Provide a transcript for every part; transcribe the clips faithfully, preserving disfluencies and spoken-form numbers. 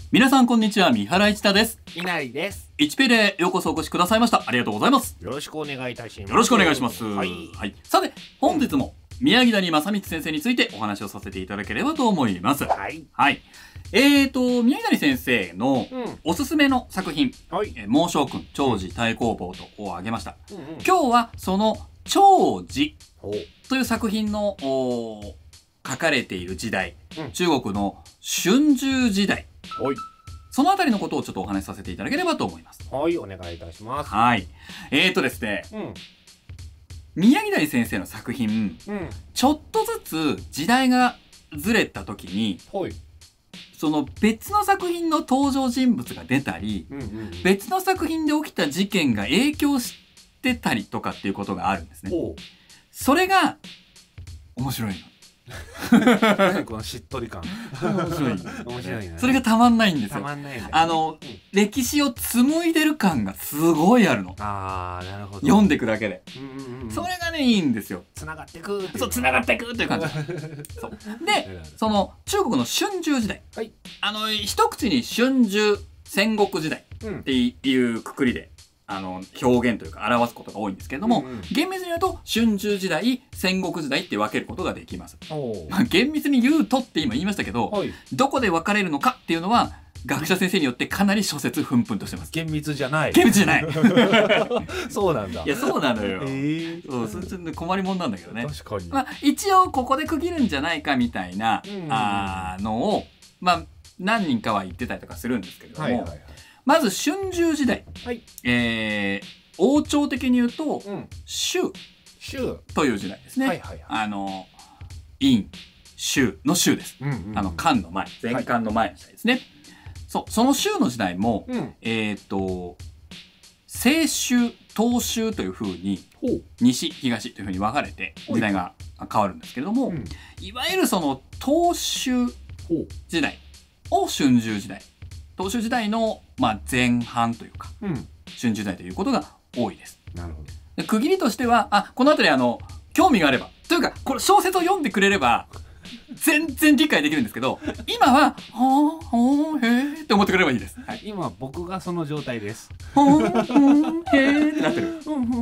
皆さんこんにちは、三原一太です。 いなりです。 いちペイでようこそお越しくださいました。ありがとうございます。 よろしくお願いいたします。 よろしくお願いします。 はい、 はい、さて本日も宮城谷正光先生についてお話をさせていただければと思います。 はい、 はい、えーと宮城谷先生のうんおすすめの作品、 はい、 え猛将君長寿太公望とを挙げました。 うんうん、 今日はその長寿おという作品のお書かれている時代、 うん、 中国の春秋時代、 はい、 そのあたりのことをちょっとお話しさせていただければと思います。 はい、お願いいたします。 はい。えーとですね、 うん、 宮城谷先生の作品、 うん、 ちょっとずつ時代がずれた時に、 はい、 その別の作品の登場人物が出たり、 うんうん、 別の作品で起きた事件が影響してたりとかっていうことがあるんですね。それが面白いの。 何このしっとり感。 面白い。 面白いね。 それがたまんないんですよ。 たまんないね。 あの、うん、歴史を紡いでる感がすごいあるの。 ああ、なるほど。 読んでいくだけで。 うんうんうん、それがね、いいんですよ。 つながってく。 そう、つながっていくっていう感じ。そうで、その中国の春秋時代。はい、あの、一口に春秋戦国時代っていうくくりで、あの表現というか表すことが多いんですけれども、うんうん、厳密に言うと春秋時代戦国時代って分けることができます。まあ、厳密に言うとって今言いましたけど、はい、どこで分かれるのかっていうのは学者先生によってかなり諸説奮々としてます。 厳密じゃない。 厳密じゃない。 そうなんだ。 いやそうなのよ。えー、そうそれちょっと困りもんなんだけどね。 確かに。 まあ一応ここで区切るんじゃないかみたいな、うん、あのをまあ何人かは言ってたりとかするんですけれども。はいはいはい、まず春秋時代、はい、えー、王朝的に言うと、うん、周という時代ですね。はいはいはい、あの殷周の周です。うんうんうん、あの漢の前、前漢の前の時代ですね。はい、そうその周の時代も、うん、えっと西周東周というふうに西東というふうに分かれて時代が変わるんですけれども、うん、いわゆるその東周時代を春秋時代。東周時代の、まあ、前半というか、うん、春秋時代ということが多いです。なるほど。で区切りとしては、あ、この辺りあの興味があればというかこれ小説を読んでくれれば全然理解できるんですけど、今は「ほーほーへー」って思ってくれればいいです。 はい、今僕がその状態です。 ほーほーへーってなってる。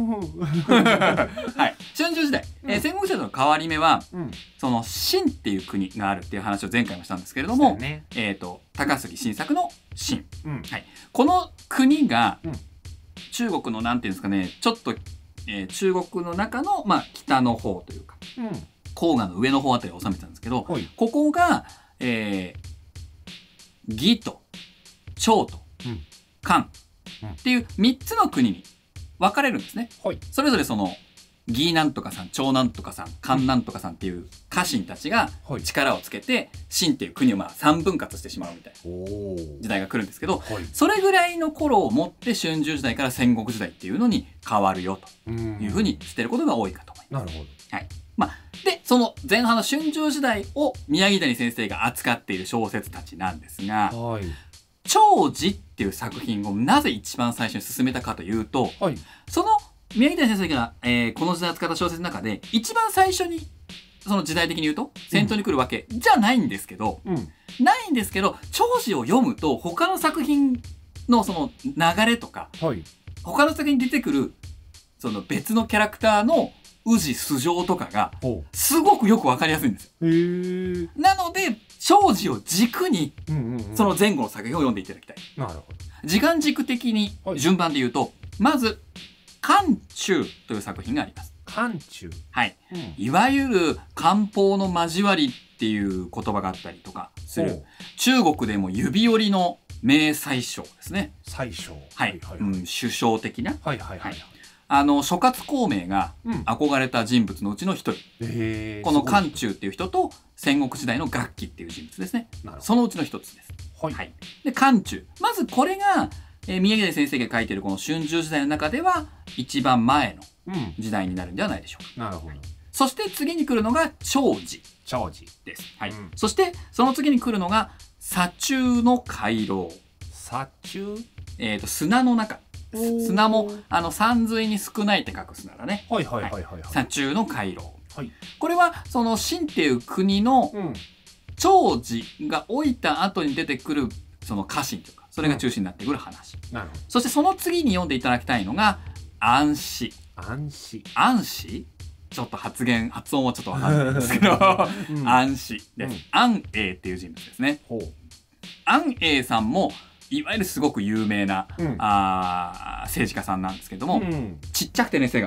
はい。春秋時代、うん、えー、戦国時代の変わり目は、うん、その秦っていう国があるっていう話を前回もしたんですけれども、ね、えっと高杉晋作の秦、うん、はい、この国が、うん、中国のなんていうんですかね、ちょっと、えー、中国の中の、まあ、北の方というか、うん、黄河の上の方あたりを治めてたんですけど、はい、ここが、えー、義と趙と、うん、漢っていうみっつの国に分かれるんですね。はい、それぞれその義なんとかさん、趙なんとかさん、漢なんとかさんっていう家臣たちが力をつけて秦っていう国をまあさんぶん割してしまうみたいな時代が来るんですけど、はい、それぐらいの頃をもって春秋時代から戦国時代っていうのに変わるよというふうにしてることが多いかと思います。なるほど。はい。まあ、でその前半の春秋時代を宮城谷先生が扱っている小説たちなんですが、はい、長寿っていう作品をなぜ一番最初に進めたかというと、はい、その宮城谷先生が、えー、この時代扱った小説の中で一番最初にその時代的に言うと先頭に来るわけじゃないんですけど、うん、ないんですけど長寿を読むと他の作品のその流れとか、はい、他の作品に出てくるその別のキャラクターの宇治素性とかがすごくよく分かりやすいんですよ。へー。なので長寿を軸にその前後の作品を読んでいただきたい。なるほど。時間軸的に順番で言うと、はい、まず漢中という作品があります。漢中。はい、うん。いわゆる漢方の交わりっていう言葉があったりとかする。中国でも指折りの名宰相ですね。宰相。はい。はいはいはい、うん、首相的な。はいはいはい。はい、あの諸葛孔明が憧れた人物のうちの一人。うん、この漢中っていう人と戦国時代の楽器っていう人物ですね。そのうちの一つです。はい。はい、で漢中。まずこれが。えー、宮城谷先生が書いているこの春秋時代の中では一番前の時代になるんではないでしょうか。うん、なるほど。そして次に来るのが長寿。長寿です。はい。うん、そしてその次に来るのが砂中の回廊。砂中？えっと砂の中。砂もあの山水に少ないって書く砂だね。はいはいはいはい、はい。砂中の回廊。はい。これはその秦っていう国の長寿が老いた後に出てくるその家臣というかそれが中心になってくる話、 なるほど。 そしてその次に読んでいただきたいのが安氏。 安氏。 安氏ちょっと発言発音はちょっとわかんないんですけど、うん、安氏です、うん、安永っていう人物ですね。ほう。安永さんもいわゆるすごく有名な、うん、あ政治家さんなんですけども、うん、ちっちゃくてね背が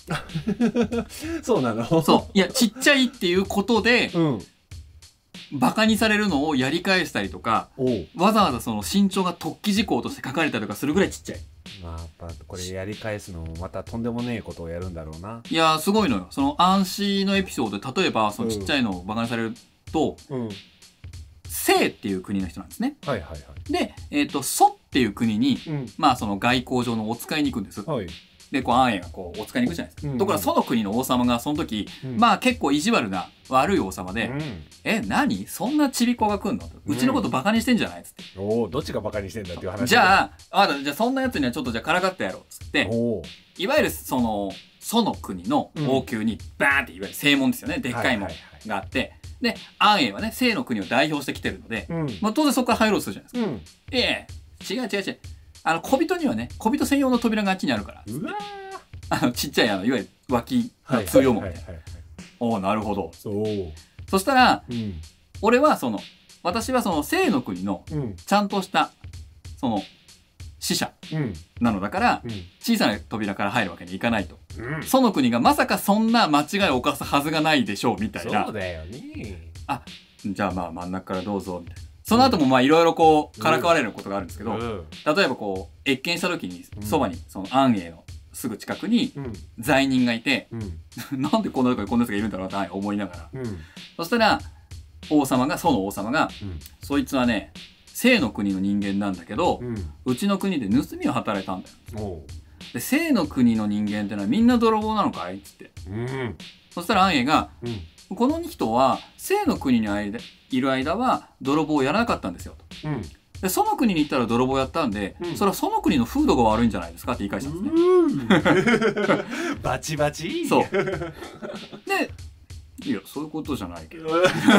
そうなの。 そういやちっちゃいっていうことで、うん、バカにされるのをやり返したりとか、わざわざその身長が突起事項として書かれたりとかするぐらいちっちゃい。 まあ、やっぱこれやり返すのもまたとんでもねえことをやるんだろうな。 いやすごいのよ。その安氏のエピソードで例えばそのちっちゃいのをバカにされると、うん、清っていう国の人なんですね。はいはいはい。で、えっと蘇っていう国に、うん、まあその外交上のお使いに行くんです。はい。でこう安永がこうお使いに行くじゃないですか。うんうん、ところがその国の王様がその時、うん、まあ結構意地悪な悪い王様で、うん、え何そんなちびっ子が来んの、うちのことバカにしてんじゃないっつって、 うん、おおどっちがバカにしてんだっていう話。 じゃああじゃあそんなやつにはちょっとじゃあからかってやろうっつって、いわゆるその蘇の国の王宮にバーンっていわゆる正門ですよね、でっかい門があって、で安永はね清の国を代表してきてるので、うん、まあ、当然そこから入ろうとするじゃないですか。うん、ええ違う違う違う、あの小人にはね小人専用の扉があっちにあるから、うわあのちっちゃいあのいわゆる脇の通用門みたいな。おおなるほど。そうそしたら、うん、俺はその私はその清の国のちゃんとしたその使者なのだから、うん、小さな扉から入るわけにいかないと、うん、その国がまさかそんな間違いを犯すはずがないでしょうみたいな。 そうだよね。 あじゃあまあ真ん中からどうぞみたいな。その後もまあいろいろこうからかわれることがあるんですけど、うん、例えばこう謁見した時にそばにその安永のすぐ近くに罪人がいて、うん、なんでこんなとこにこんなやつがいるんだろうなって思いながら、うん、そしたら王様がその王様が、うん、そいつはね清の国の人間なんだけど、うん、うちの国で盗みを働いたんだよ。で清の国の人間ってのはみんな泥棒なのかいっつって、うん、そしたら安永が、うん、この人は清の国にいる間は泥棒をやらなかったんですよと。うんでその国に行ったら泥棒やったんで、うん、それはその国の風土が悪いんじゃないですかって言い返したんですね。 バチバチ。 そう。で、いやそういうことじゃないけど。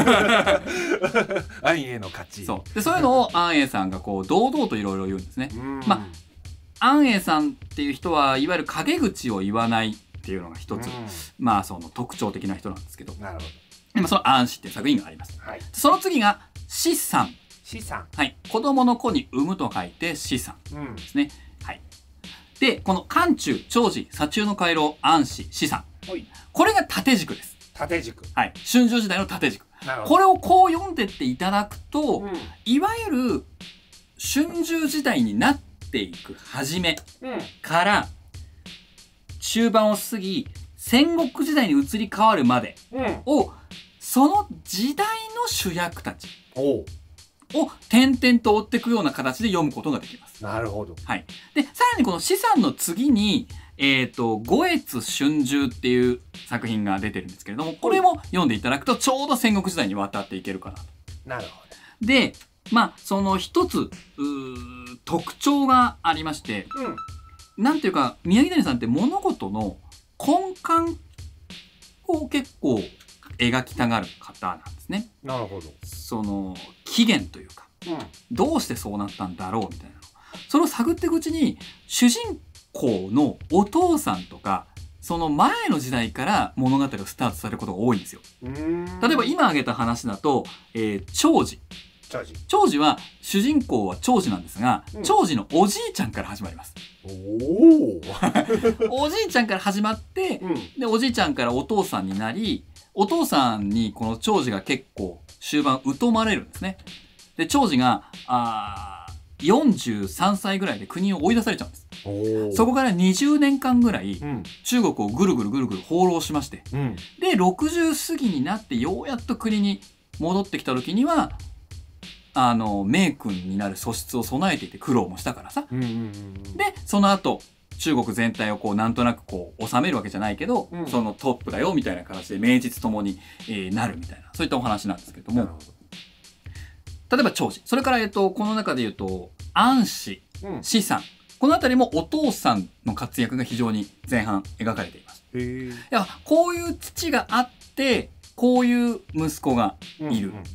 安永の勝ち。 そう。でそういうのを安永さんがこう堂々といろいろ言うんですね。まあ安永さんっていう人はいわゆる陰口を言わないっていうのが一つ、まあその特徴的な人なんですけど。なるほど。今その安氏っていう作品があります。はい、その次が子さん。 子さん。 はい。子供の子に産むと書いて子さんですね。うん、はい。で、この漢中、長寿、左中の回廊、安氏、子さん。はい。これが縦軸です。 縦軸。 はい。春秋時代の縦軸。なるほど。これをこう読んでっていただくと、うん、いわゆる春秋時代になっていく初めから、中盤を過ぎ、戦国時代に移り変わるまでを、うん、その時代の主役たち。おう。を点々と追っていくような形で読むことができます。 なるほど。 はい。で、さらにこの子さんの次に、えっと、五越春秋っていう作品が出てるんですけれども、これも読んでいただくとちょうど戦国時代に渡っていけるかなと。 なるほど。で、まあ、その一つ、特徴がありまして、うん、なんていうか、宮城谷さんって物事の根幹を結構描きたがる方なんですね。 なるほど。 その起源というか、うん、どうしてそうなったんだろうみたいなそれを探っていくうちに主人公のお父さんとかその前の時代から物語をスタートされることが多いんですよ。例えば今挙げた話だと、えー、長寿長寿長寿は主人公は長寿なんですが、うん、長寿のおじいちゃんから始まります。おおじいちゃんから始まって、うん、でおじいちゃんからお父さんになりお父さんにこの長寿が結構終盤疎まれるんですね。で長寿があよんじゅうさんさいぐらいで国を追い出されちゃうんです。そこからにじゅうねんかんぐらい、うん、中国をぐるぐるぐるぐる放浪しまして、うん、でろくじゅう過ぎになってようやっと国に戻ってきた時にはあの名君になる素質を備えていて苦労もしたからさ、うんうんうん、でその後中国全体をこうなんとなくこう治めるわけじゃないけど、うん、そのトップだよみたいな形で名実ともに、えー、なるみたいなそういったお話なんですけれども、例えば長寿それから、えっと、この中で言うと安氏、子さんこの辺りもお父さんの活躍が非常に前半描かれています。へー。いやこういう父があってこういう息子がいる、うんうん、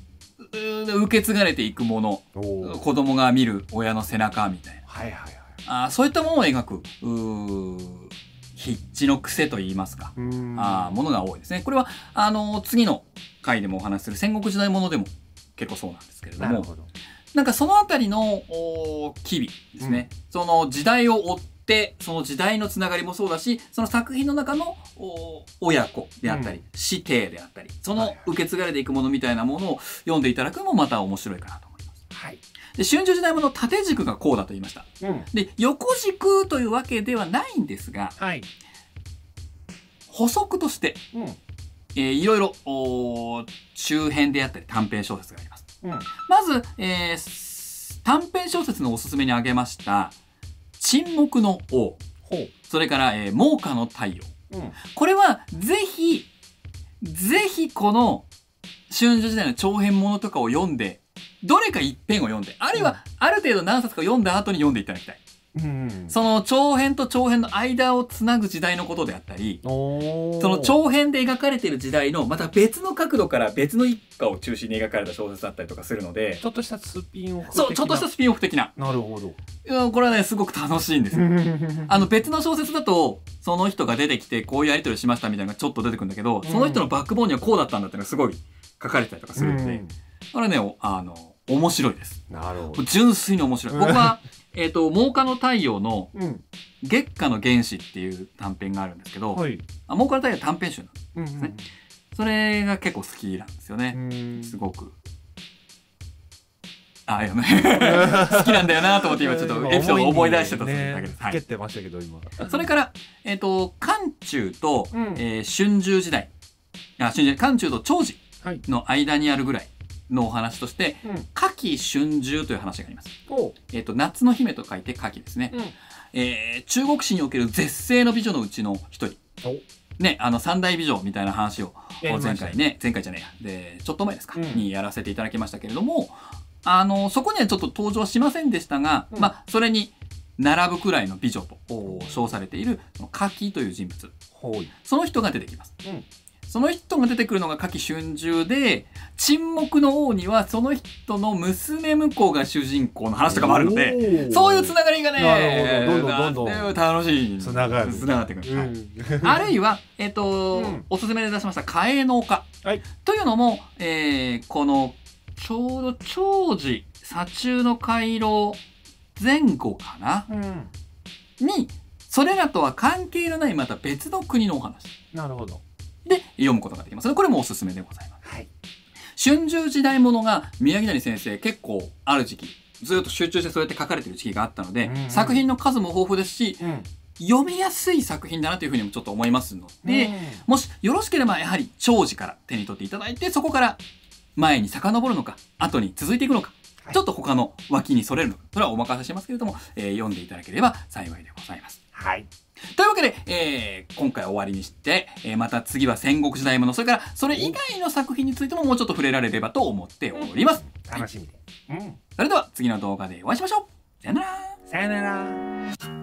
受け継がれていくもの、子供が見る親の背中みたいな、はいはいはい、あそういったものを描く筆致の癖といいますか、あものが多いですね。これはあの次の回でもお話しする戦国時代ものでも結構そうなんですけれども、なるほど。なんかそのあたりの機微ですね、うん、その時代を追ってその時代のつながりもそうだし、その作品の中の親子であったり、うん、師弟であったり、その受け継がれていくものみたいなものを読んでいただくのもまた面白いかなと思います。はい、で春秋時代もの縦軸がこうだと言いました。うん、で横軸というわけではないんですが、はい、補足として、うんえー、いろいろ中編であったり短編小説があります。うん、まず、えー、短編小説のおすすめに挙げました沈黙の王、それから、えー、猛火の太陽、うん、これはぜひぜひこの春秋時代の長編ものとかを読んで、どれか一編を読んで、あるいはある程度何冊か読んだ後に読んでいただきたい。うん、その長編と長編の間をつなぐ時代のことであったり、その長編で描かれている時代のまた別の角度から別の一家を中心に描かれた小説だったりとかするので、 ちょっとしたスピンオフ的な。 そう、ちょっとしたスピンオフ的な。 なるほど。 いやこれはねすごく楽しいんですよ。あの別の小説だとその人が出てきてこういうやり取りしましたみたいなのがちょっと出てくるんだけど、その人のバックボーンにはこうだったんだっていうのがすごい書かれてたりとかするので、うん、これねあの面白いです。なるほど。純粋に面白い。僕はえっと猛火の太陽の月下の原始っていう短編があるんですけど、はい、あ猛火の太陽は短編集なんですね。うんうん、それが結構好きなんですよね。すごく。あ、いやね好きなんだよなと思って今ちょっとエピソードを思い出してただけです。 はい、ってましたけど今。 それからえっと漢中と、うんえー、春秋時代、あ春秋漢中と長寿の間にあるぐらいのお話として、うん、夏季春秋という話があります。えっと夏の姫と書いて夏季ですね。うんえー、中国史における絶世の美女のうちの一人。ね、あの三大美女みたいな話を前回ね、前回じゃねえや、でちょっと前ですか、うん、にやらせていただきましたけれども、あのそこにはちょっと登場しませんでしたが、うん、まあそれに並ぶくらいの美女と称されている夏季という人物、その人が出てきます。うんその人が出てくるのが夏季春秋で、沈黙の王にはその人の娘婿が主人公の話とかもあるので、そういうつながりがね、 どんどんどんどん楽しい。 つながる。 つながってくる。はい、あるいは、えっと、うん、おすすめで出しました嘉永の丘、はい、というのも、えー、このちょうど長寿左中の回廊前後かな、うん、にそれらとは関係のないまた別の国のお話。 なるほど。 で読むことができます。これもおすすめでございます。はい、春秋時代ものが宮城谷先生結構ある時期ずっと集中してそうやって書かれている時期があったので、うんうん、作品の数も豊富ですし、うん、読みやすい作品だなというふうにもちょっと思いますので、うん、もしよろしければやはり長寿から手に取っていただいて、そこから前に遡るのか後に続いていくのか、はい、ちょっと他の脇にそれるのか、それはお任せしますけれども、えー、読んでいただければ幸いでございます。はい。というわけで、えー、今回終わりにして、えー、また次は戦国時代もの、それからそれ以外の作品についてももうちょっと触れられればと思っております。 うん、楽しみで、 はい、うん。それでは次の動画でお会いしましょう。さよなら。 さよなら。